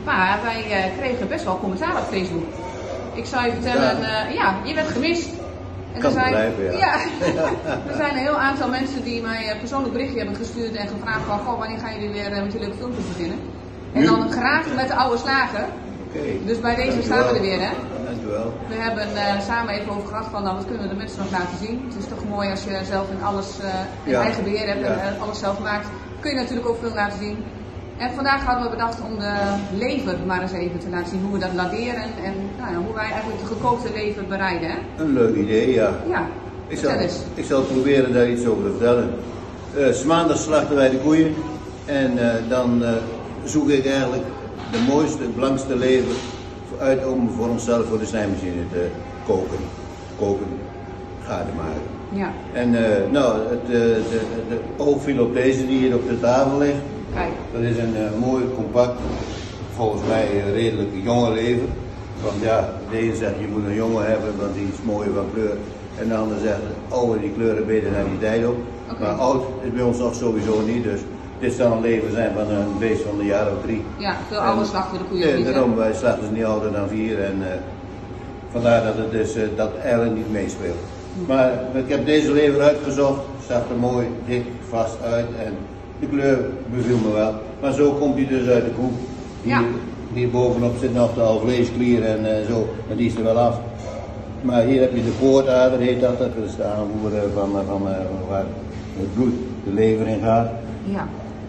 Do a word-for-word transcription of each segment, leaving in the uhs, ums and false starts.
Maar wij uh, kregen best wel commentaar op Facebook. Ik zou je vertellen, ja, uh, ja je werd gemist. En kan er zijn, begrijpen, ja. ja. Er zijn een heel aantal mensen die mij een persoonlijk berichtje hebben gestuurd en gevraagd van, goh, wanneer gaan jullie weer uh, met die leuke filmpjes beginnen? En nu? Dan graag met de oude slagen. Okay. Dus bij deze Dankjewel. Staan we er weer, hè? Dankjewel. We hebben uh, samen even over gehad van, nou, wat kunnen we de mensen nog laten zien? Het is toch mooi als je zelf in alles uh, in ja. eigen beheer hebt ja. en uh, alles zelf maakt. Kun je natuurlijk ook veel laten zien. En vandaag hadden we bedacht om de lever maar eens even te laten zien, hoe we dat laderen en nou ja, hoe wij eigenlijk de gekookte lever bereiden. Hè? Een leuk idee, ja. Ja, ik zal, ik zal proberen daar iets over te vertellen. Uh, 's maandags slachten wij de koeien en uh, dan uh, zoek ik eigenlijk de mooiste, het blankste lever uit om voor onszelf voor de snijmachine te koken, koken, gaar maken. Ja. En uh, nou, het, uh, de, de oog viel op deze die hier op de tafel ligt. Kijk. Dat is een uh, mooi, compact, volgens mij uh, redelijk jonge lever. Want ja, de ene zegt je moet een jongen hebben, want die is mooi van kleur. En de ander zegt, oh die kleuren beter naar die tijd op. Okay. Maar oud is bij ons nog sowieso niet, dus dit zal een lever zijn van een beest van een jaar of drie. Ja, veel oude slachten de koeien. Ja, daarom, wij slachten ze niet ouder dan vier en uh, vandaar dat het dus uh, dat eigenlijk niet meespeelt. Hm. Maar ik heb deze lever uitgezocht, zag er mooi dik vast uit en de kleur beviel me wel. Maar zo komt hij dus uit de koe. Hier, ja. hier bovenop zit nog de alvleesklier en uh, zo, en die is er wel af. Maar hier heb je de poortader, heet dat, dat is de aanvoer van, van, van, van waar het bloed de lever in gaat. Ja.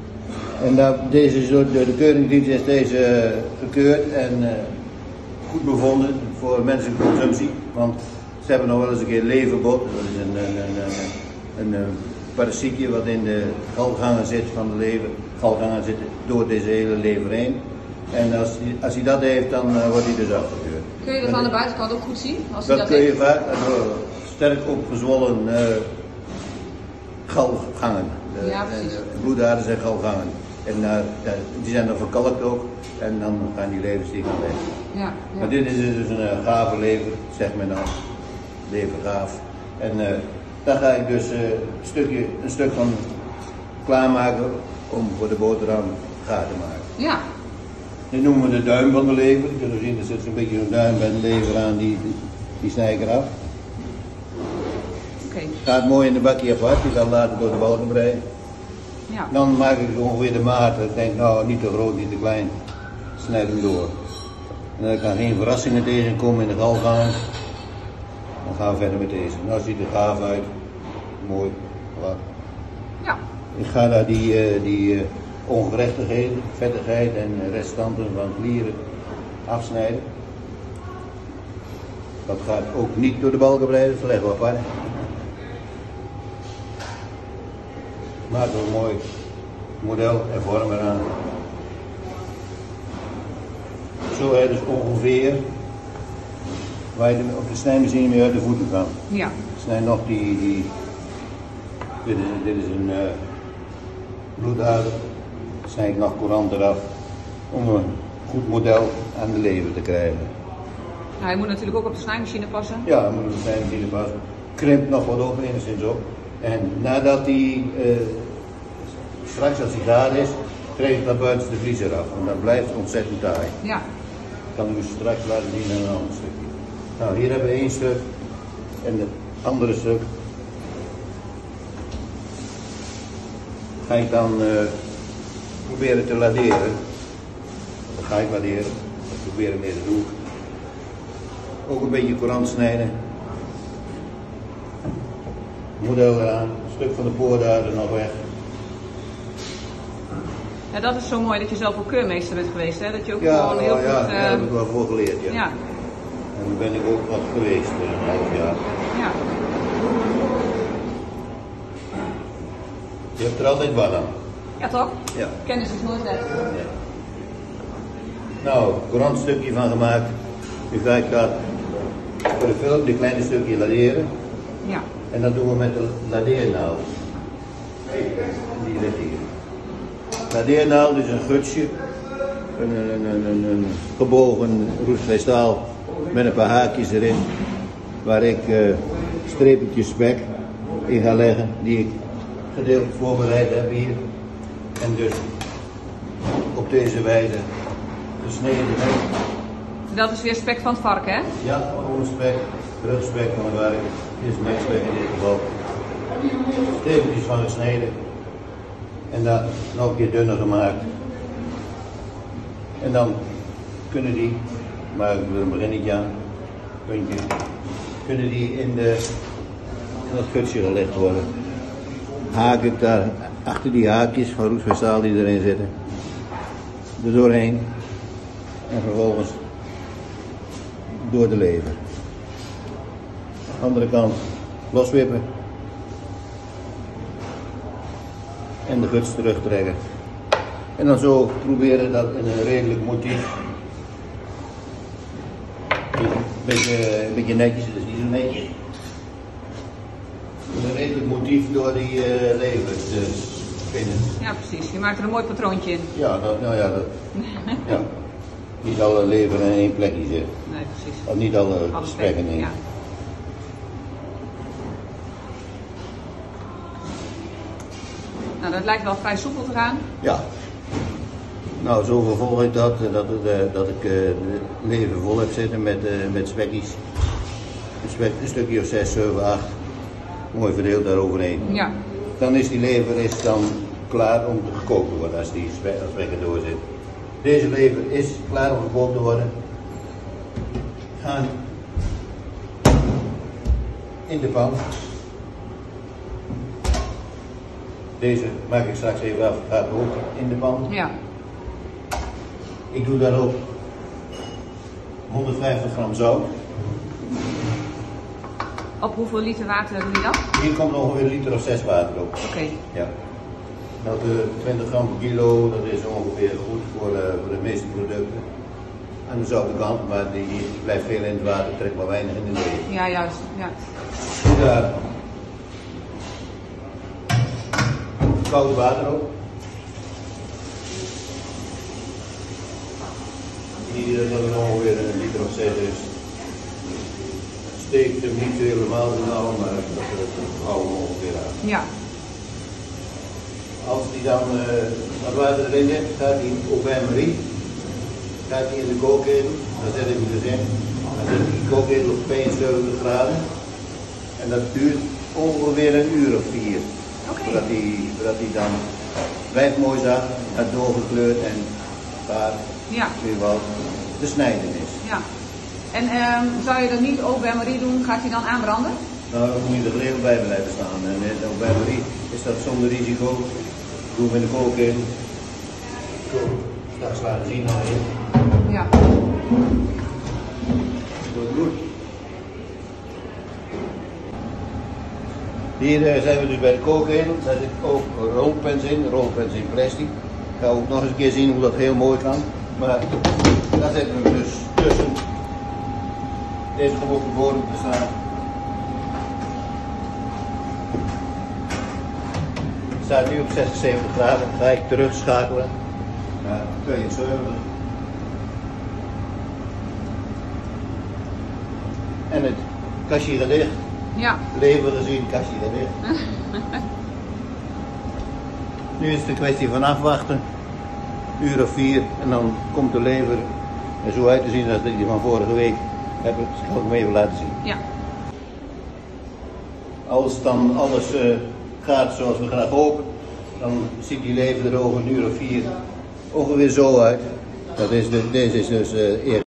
En dat, deze, door de keuringsdienst is deze gekeurd en uh, goed bevonden voor menselijke consumptie. Want ze hebben nog wel eens een keer leverbot, dat is een, een, een, een, een parasietje wat in de galgangen zit van de lever. Galgangen zitten door deze hele lever heen. En als hij, als hij dat heeft, dan uh, wordt hij dus afgekeurd. Kun je dat aan de buitenkant ook goed zien? Als dat, dat kun heeft? je vaak door sterk opgezwollen uh, galgangen. De, ja, precies. De bloedaden zijn galgangen. En uh, die zijn dan verkalkt ook. En dan gaan die levers die gaan weg. Ja, ja. Maar dit is dus een uh, gave lever, zegt men dan. Levergaaf. En uh, daar ga ik dus uh, een, stukje, een stuk van klaarmaken om voor de boterham gaar te maken. Ja. Dit noemen we de duim van de lever. Je kunt zien, er zit zo'n beetje een duim bij de lever aan, die, die, die snij ik eraf. Okay. Gaat mooi in de bakje apart, die kan later door de balken breien. Ja. Dan maak ik ongeveer de maat. Ik denk, nou, niet te groot, niet te klein. Snijd hem door. En dan kan geen verrassingen tegenkomen in de galgangen. Dan gaan we verder met deze. Nou ziet het gaaf uit. Mooi. Voilà. Ja. Ik ga daar die, uh, die uh, ongerechtigheden, vettigheid en restanten van klieren afsnijden. Dat gaat ook niet door de balken breiden, dat leggen we apart. Maak er een mooi model en vorm eraan. Zo heb je dus ongeveer waar je op de snijmachine mee uit de voeten kan. Ja. Snij nog die, die dit, is, dit is een uh, bloedader, snij ik nog courant eraf om een goed model aan de lever te krijgen. Nou, hij moet natuurlijk ook op de snijmachine passen. Ja, hij moet op de snijmachine passen. Krimpt nog wat op, enigszins op. En nadat die, uh, straks als hij gaar is, krijg ik dat buitenste vlies eraf. En dat blijft ontzettend taai. Ja. Ik kan u straks laten zien aan een ander stukje. Nou, hier hebben we één stuk en het andere stuk ga ik dan uh, proberen te laderen. Dat ga ik laderen, dat proberen mee te doen. Ook een beetje courant snijden. Model eraan, een stuk van de poordader nog weg. Ja, dat is zo mooi dat je zelf ook keurmeester bent geweest, hè? Dat je ook ja, gewoon heel oh, ja, goed... Uh... Ja, daar heb ik wel voor geleerd, ja. ja. En daar ben ik ook wat geweest, een half jaar. Ja. Je hebt er altijd wat aan. Ja, toch? Ja. Kennis is nooit weg. Ja. Nou, courant stukje van gemaakt. Nu ga ik dat voor de film, dit kleine stukje laderen. Ja. En dat doen we met de ladeernaald. Die ligt hier. Ladeernaald is een gutsje, een, een, een, een, een gebogen roestvlees staal met een paar haakjes erin, waar ik uh, streepeltjes spek in ga leggen, die ik gedeeltelijk voorbereid heb hier. En dus op deze wijze gesneden nek. Dat is weer spek van het varken, hè? Ja, gewoon spek, rugspek van het werk, is nekspek in dit geval. Steventjes van gesneden en dan nog een keer dunner gemaakt. En dan kunnen die, maar ik wil een beginnetje aan, puntje, kunnen die in, de, in het gutsje gelegd worden. Haak ik daar achter die haakjes van roestvestaal die erin zitten, er doorheen en vervolgens door de lever. Andere kant loswippen en de guts terugtrekken. En dan zo proberen dat in een redelijk motief. Een beetje, een beetje netjes, dat is niet zo netjes. Een redelijk motief door die uh, lever te spinnen. Ja, precies. Je maakt er een mooi patroontje in. Ja, dat, nou ja, dat, ja. Niet alle lever in één plekje zitten. Nee, precies. Of niet alle, alle spekken in. Ja. Nou, dat lijkt wel vrij soepel te gaan. Ja. Nou, zo vervolg ik dat, dat, dat, dat ik uh, de lever vol heb zitten met, uh, met spekjes. Een, spek, een stukje of zes, zeven, acht. Mooi verdeeld daaroverheen. Ja. Dan is die lever is dan klaar om gekookt te worden als die spek, als spek erdoor zit. Deze lever is klaar om gekookt te worden. Gaan in de pan. Deze maak ik straks even af, gaat ook in de pan. Ja. Ik doe daarop honderdvijftig gram zout. Op hoeveel liter water doe je dat? Hier komt ongeveer een liter of zes water op. Oké. Okay. Ja. Dat uh, twintig gram per kilo, dat is ongeveer goed voor, uh, voor de meeste producten. Aan de zoute kant, maar die, die blijft veel in het water, trekt maar weinig in de lever. Ja, juist. Ja. Daar koud water op. Hier dat er ongeveer een liter of zes is. Steekt hem niet helemaal nauw, maar dat houden we ongeveer aan. Ja. Als die dan uh, wat water erin zit, gaat die op bain-marie, gaat die in de kookketel, dan zet ik hem dus in. Dan zet die kookketel op vijfenzeventig graden en dat duurt ongeveer een uur of vier. Okay. Zodat die, zodat die dan blijft mooi zacht, gaat doorgekleurd en daar ja. weer wel te snijden is. Ja. En um, zou je dat niet ook bij Marie doen, gaat hij dan aanbranden? Nou, dan moet je er heel bij blijven staan. En ook bij Marie is dat zonder risico. Doe hem in de kookketel. Straks laten zien nog in. Ja. Goed, goed. Hier uh, zijn we dus bij de kookketel. Daar zit ook rolpens in, rolpens in plastic. Ik ga ook nog eens een keer zien hoe dat heel mooi kan. Maar daar zetten we dus tussen. Deze komt op de bodem te staan. Het staat nu op zesenzeventig graden. Ga ik terugschakelen naar tweeënzeventig. En het kastje gaat dicht. Ja. Lever gezien, kastje gaat dicht. Nu is het een kwestie van afwachten. Een uur of vier en dan komt de lever er zo uit te zien als die van vorige week heb. Dat zal ik hem even laten zien. Ja. Als dan alles uh, gaat zoals we graag hopen, dan ziet die lever er over een uur of vier ongeveer zo uit. Dat is de, deze is dus uh, eerst.